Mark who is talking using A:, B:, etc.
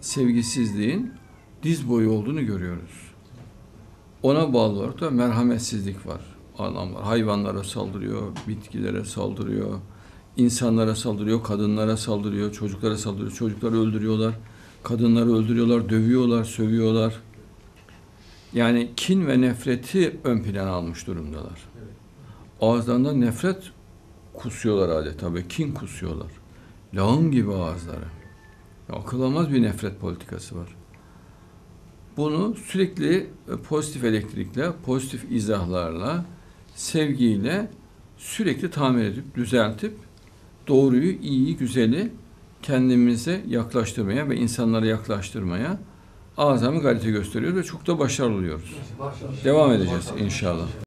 A: sevgisizliğin diz boyu olduğunu görüyoruz. Ona bağlı olarak da merhametsizlik var. Adamlar hayvanlara saldırıyor, bitkilere saldırıyor, insanlara saldırıyor, kadınlara saldırıyor, çocuklara saldırıyor. Çocukları öldürüyorlar, kadınları öldürüyorlar, dövüyorlar, sövüyorlar. Yani kin ve nefreti ön plana almış durumdalar. Ağızlarından nefret kusuyorlar adeta ve kin kusuyorlar. Lağım gibi ağızları. Akıl almaz bir nefret politikası var. Bunu sürekli pozitif elektrikle, pozitif izahlarla, sevgiyle sürekli tamir edip, düzeltip doğruyu, iyiyi, güzeli kendimize yaklaştırmaya ve insanlara yaklaştırmaya azami gayret gösteriyoruz ve çok da başarılı oluyoruz. Devam edeceğiz inşallah.